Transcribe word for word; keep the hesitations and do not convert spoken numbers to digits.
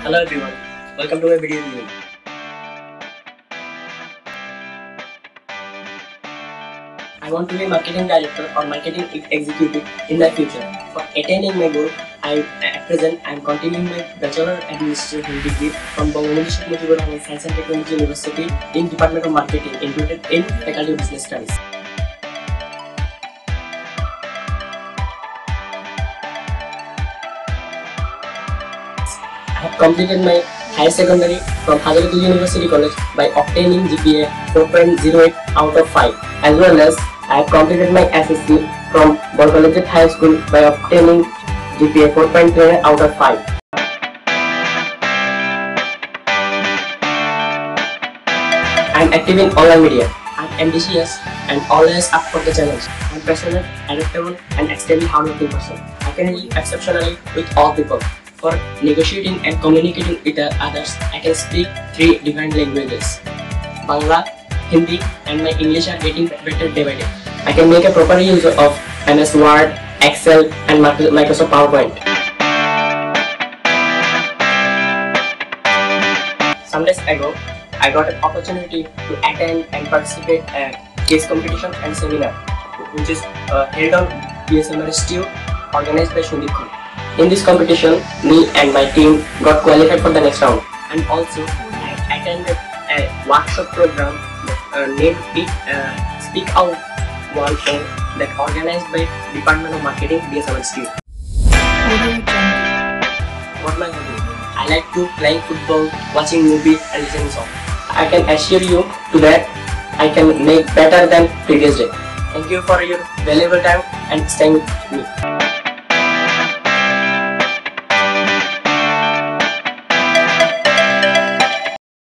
Hello everyone, welcome to my video review. I want to be marketing director or marketing executive in the future. For attaining my goal, I at present I am continuing my Bachelor Administration degree from Bangladesh Sheikh Mujibur Rahman Science and Technology University in Department of Marketing, included in Faculty of Business Studies. I have completed my higher secondary from Hazaratul University College by obtaining G P A four point zero eight out of five, as well as I have completed my S S C from Bolcollegiate High School by obtaining G P A four point three nine out of five. I am active in online media. I am ambitious and always up for the challenge. I am passionate, adaptable, and extremely hardworking person. I can live exceptionally with all people. For negotiating and communicating with others, I can speak three different languages: Bangla, Hindi, and my English are getting better day by day. I can make a proper use of M S Word, Excel, and Microsoft PowerPoint. Some days ago, I got an opportunity to attend and participate at case competition and seminar, which is uh, held on B S M R S T U, organized by Shundip Khan. In this competition, me and my team got qualified for the next round. And also, I attended a workshop program uh, named Speak, uh, Speak Out one oh that organized by Department of Marketing, B S M R S T U. What my hobby? I like to play football, watching movies, and listening songs. I can assure you to that I can make better than previous day. Thank you for your valuable time and staying with me.